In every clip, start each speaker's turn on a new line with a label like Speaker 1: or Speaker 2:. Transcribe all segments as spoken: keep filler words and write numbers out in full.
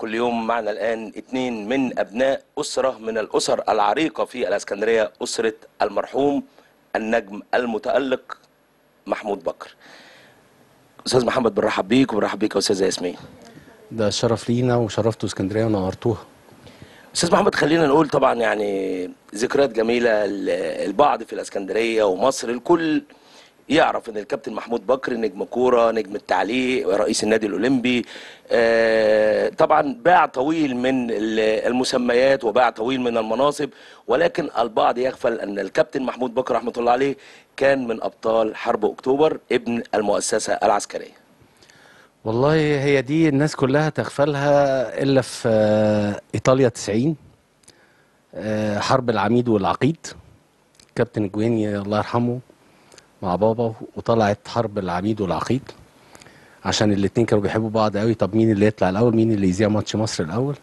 Speaker 1: كل يوم معنا الآن اثنين من أبناء أسرة من الأسر العريقة في الإسكندرية، أسرة المرحوم النجم المتألق محمود بكر. أستاذ محمد، بنرحب بيك وبنرحب بيك يا أستاذة ياسمين.
Speaker 2: ده شرف لينا وشرفتوا اسكندريه ونورتوها.
Speaker 1: أستاذ محمد، خلينا نقول طبعا يعني ذكريات جميلة البعض في الإسكندرية ومصر، الكل يعرف ان الكابتن محمود بكر نجم كوره، نجم التعليق، رئيس النادي الاولمبي، آه طبعا باع طويل من المسميات وباع طويل من المناصب، ولكن البعض يغفل ان الكابتن محمود بكر رحمه الله عليه كان من ابطال حرب اكتوبر، ابن المؤسسه العسكريه.
Speaker 2: والله هي دي الناس كلها تغفلها الا في ايطاليا تسعين، حرب العميد والعقيد. كابتن جويني الله يرحمه مع بابا، وطلعت حرب العميد والعقيد عشان الاتنين كانوا بيحبوا بعض قوي. طب مين اللي يطلع الاول، مين اللي يذيع ماتش مصر الاول؟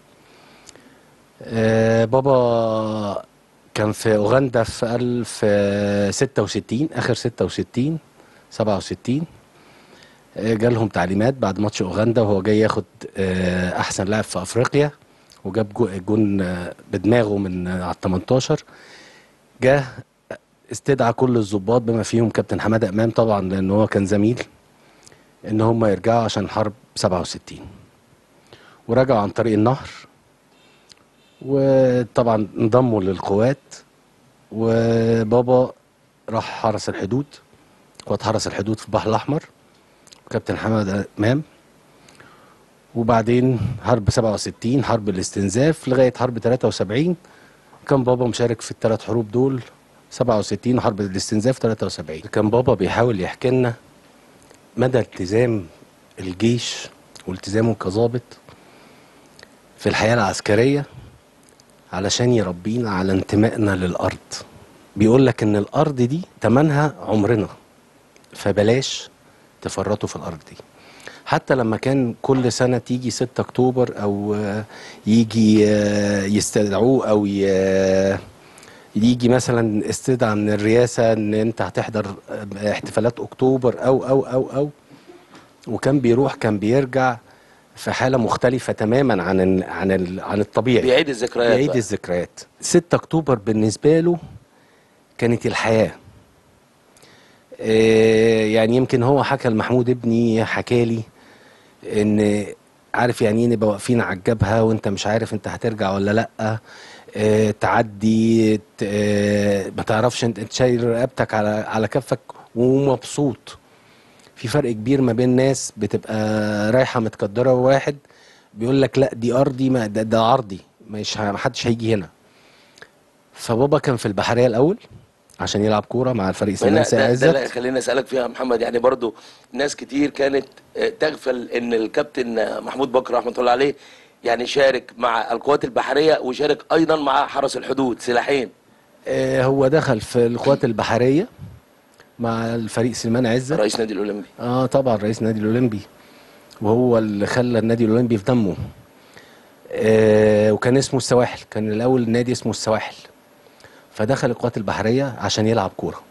Speaker 2: آه بابا كان في اوغندا في ألف وستة وستين، اخر ستة وستين سبعة وستين. آه جالهم تعليمات بعد ماتش اوغندا وهو جاي ياخد آه احسن لاعب في افريقيا، وجاب جون آه بدماغه من آه على التمنتاشر. جه استدعى كل الضباط بما فيهم كابتن حماده امام طبعا لان هو كان زميل، ان هم يرجعوا عشان حرب سبعة وستين، ورجعوا عن طريق النهر، وطبعا انضموا للقوات. وبابا راح حرس الحدود، قوات حرس الحدود في البحر الاحمر، وكابتن حماده امام. وبعدين حرب سبعة وستين حرب الاستنزاف لغايه حرب تلاتة وسبعين، كان بابا مشارك في الثلاث حروب دول، سبعة وستين وحرب الاستنزاف تلاتة وسبعين. كان بابا بيحاول يحكي لنا مدى التزام الجيش والتزامه كظابط في الحياة العسكرية علشان يربينا على انتمائنا للأرض. بيقول لك ان الأرض دي تمنها عمرنا، فبلاش تفرطوا في الأرض دي. حتى لما كان كل سنة تيجي ستة أكتوبر أو يجي يستدعوه أو يجي مثلا استدعاء من الرئاسة ان انت هتحضر احتفالات اكتوبر او او او او وكان بيروح كان بيرجع في حالة مختلفة تماما عن عن عن الطبيعي،
Speaker 1: بيعيد الذكريات
Speaker 2: بيعيد الذكريات. ستة أكتوبر بالنسبة له كانت الحياة. اه يعني يمكن هو حكى لمحمود ابني، حكى لي ان عارف يعني ايه نبقى واقفين على الجبهة وانت مش عارف انت هترجع ولا لأ، اه تعدي اه ما تعرفش انت شايل رقبتك على على كفك ومبسوط. في فرق كبير ما بين ناس بتبقى رايحه متقدره، وواحد بيقول لك لا دي ارضي، ما ده, ده عرضي، مش ما حدش هيجي هنا. فبابا كان في البحريه الاول عشان يلعب كوره مع الفريق سلمان سي عزت.
Speaker 1: ده اللي خليني اسالك فيها يا محمد، يعني برضو ناس كتير كانت تغفل ان الكابتن محمود بكر رحمه الله عليه يعني شارك مع القوات البحريه وشارك ايضا مع حرس الحدود، سلاحين.
Speaker 2: آه هو دخل في القوات البحريه مع الفريق سلمان عزت،
Speaker 1: رئيس النادي الاولمبي.
Speaker 2: اه طبعا رئيس النادي الاولمبي، وهو اللي خلى النادي الاولمبي في دمه. آه وكان اسمه السواحل، كان الاول النادي اسمه السواحل، فدخل القوات البحريه عشان يلعب كوره.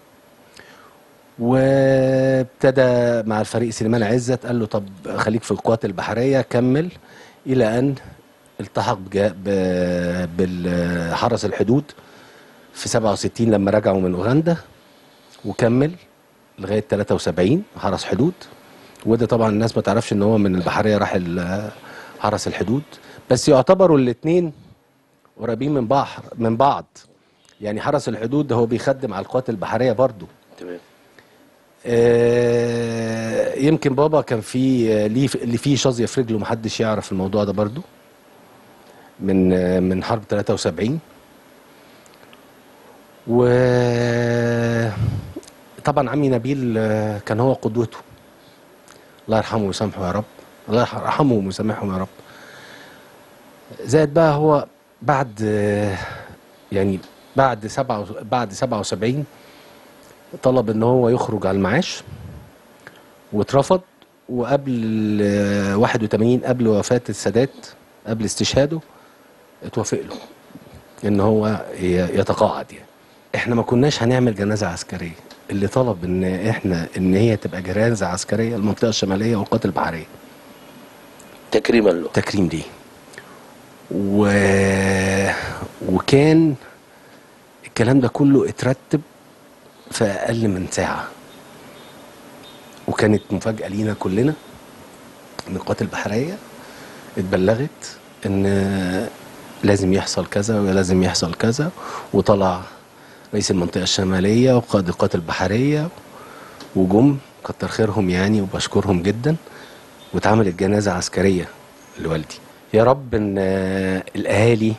Speaker 2: وابتدى مع الفريق سليمان عزت، قال له طب خليك في القوات البحريه كمل، الى ان التحق بالحرس الحدود في سبعة وستين لما رجعوا من اوغندا، وكمل لغايه تلاتة وسبعين حرس حدود. وده طبعا الناس ما تعرفش ان هو من البحريه راح حرس الحدود، بس يعتبروا الاثنين قريبين من بعض من بعض. يعني حرس الحدود ده هو بيخدم على القوات البحريه برضه.
Speaker 1: تمام.
Speaker 2: آه يمكن بابا كان في ليه اللي فيه شظيه في رجله، محدش يعرف الموضوع ده برضه، من آه من حرب تلاتة وسبعين. و طبعا عمي نبيل آه كان هو قدوته، الله يرحمه ويسامحه يا رب، الله يرحمه ويسامحهم يا رب. زائد بقى هو بعد آه يعني بعد سبعة بعد سبعة وسبعين طلب ان هو يخرج على المعاش واترفض، وقبل واحد وتمانين قبل وفاة السادات قبل استشهاده اتوافق له ان هو يتقاعد. يعني احنا ما كناش هنعمل جنازة عسكرية، اللي طلب ان احنا ان هي تبقى جنازة عسكرية المنطقة الشمالية والقوات البحرية،
Speaker 1: تكريما له،
Speaker 2: تكريم ليه. و... وكان الكلام ده كله اترتب في اقل من ساعه، وكانت مفاجاه لينا كلنا. من القوات البحريه اتبلغت ان لازم يحصل كذا ولازم يحصل كذا، وطلع رئيس المنطقه الشماليه وقائد القوات البحريه وجم كتر خيرهم يعني، وبشكرهم جدا، واتعملت جنازه عسكريه لوالدي. يا رب ان آه، الاهالي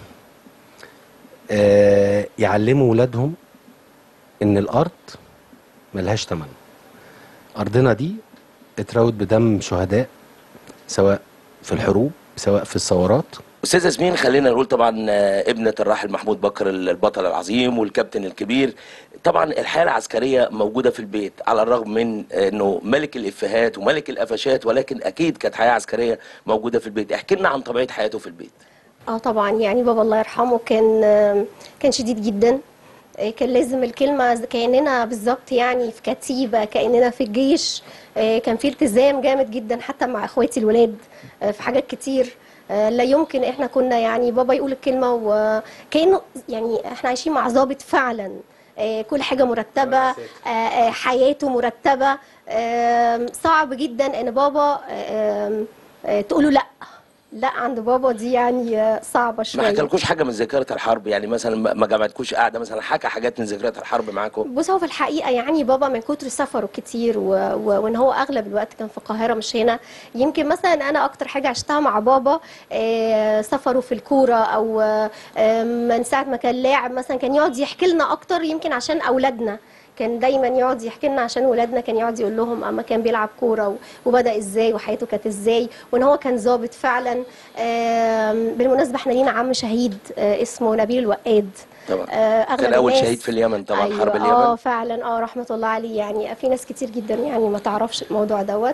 Speaker 2: آه، يعلموا ولادهم ان الارض ملهاش تمن. ارضنا دي اتروت بدم شهداء، سواء في الحروب سواء في الثورات.
Speaker 1: استاذ ياسمين، خلينا نقول طبعا آه، ابنة الراحل محمود بكر البطل العظيم والكابتن الكبير، طبعا الحياة العسكرية موجودة في البيت على الرغم من انه ملك الافيهات وملك القفشات، ولكن اكيد كانت حياة عسكرية موجودة في البيت. احكي لنا عن طبيعة حياته في البيت.
Speaker 3: اه طبعا، يعني بابا الله يرحمه كان كان شديد جدا. كان لازم الكلمة كأننا بالظبط يعني في كتيبة، كأننا في الجيش. كان في التزام جامد جدا حتى مع اخواتي الولاد في حاجات كتير. لا يمكن احنا كنا يعني بابا يقول الكلمة وكأنه يعني احنا عايشين مع ضابط فعلا. كل حاجة مرتبة، حياته مرتبة. صعب جدا ان بابا تقوله لا لا عند بابا، دي يعني صعبة شوية.
Speaker 1: ما حكالكوش حاجة من ذكريات الحرب؟ يعني مثلا ما ما جمعتكوش قاعدة مثلا حكى حاجات من ذكريات الحرب معاكم؟
Speaker 3: بص، هو في الحقيقة يعني بابا من كتر سفره كتير و... و... وان هو اغلب الوقت كان في القاهرة مش هنا. يمكن مثلا انا اكتر حاجة عشتها مع بابا آه سفره في الكورة، او آه من ساعة ما كان لاعب مثلا كان يقعد يحكي لنا اكتر، يمكن عشان اولادنا كان دايما يقعد يحكي لنا عشان ولادنا، كان يقعد يقول لهم اما كان بيلعب كوره وبدا ازاي وحياته كانت ازاي، وان هو كان ظابط فعلا. بالمناسبه احنا لينا عم شهيد اسمه نبيل الوقاد.
Speaker 1: طبعا كان اول شهيد في اليمن طبعا. أيوة، حرب اليمن.
Speaker 3: اه فعلا، اه رحمه الله عليه. يعني في ناس كتير جدا يعني ما تعرفش الموضوع دوت.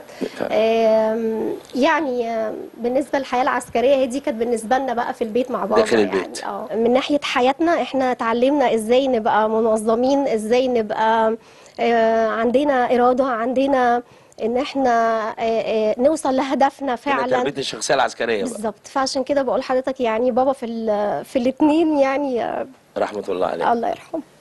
Speaker 3: يعني بالنسبه للحياه العسكريه هي دي كانت بالنسبه لنا بقى في البيت مع بابا.
Speaker 1: داخل البيت.
Speaker 3: يعني اه من ناحيه حياتنا احنا اتعلمنا ازاي نبقى منظمين، ازاي نبقى آه عندنا اراده، عندنا ان احنا آه آه نوصل لهدفنا فعلا.
Speaker 1: تربيه الشخصيه العسكريه
Speaker 3: بالظبط. فعشان كده بقول لحضرتك يعني بابا في في الاثنين يعني آه
Speaker 1: رحمه الله عليه.
Speaker 3: الله يرحمه.